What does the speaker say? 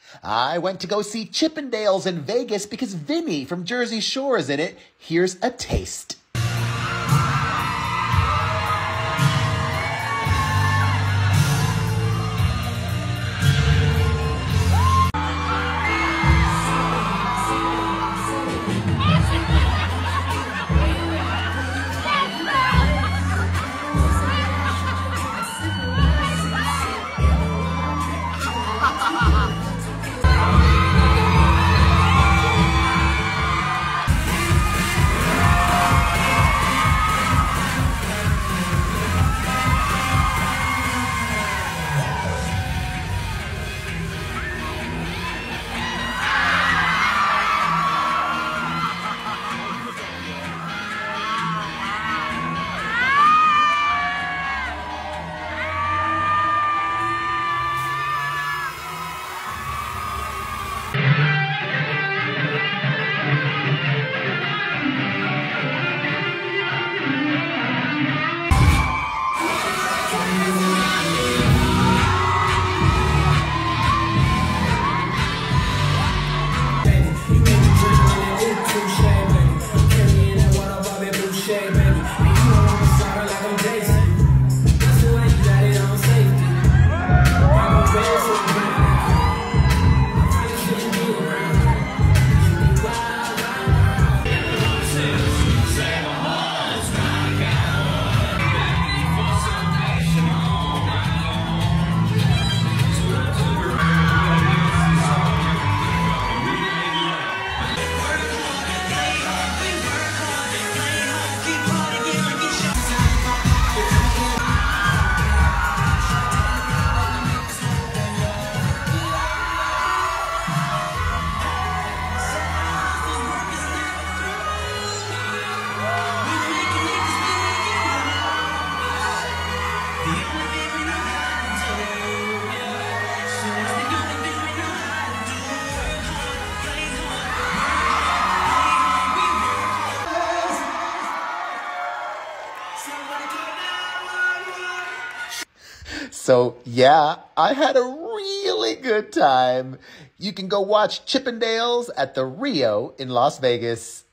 I went to go see Chippendales in Vegas because Vinny from Jersey Shore is in it. Here's a taste. So, yeah, I had a really good time. You can go watch Chippendales at the Rio in Las Vegas.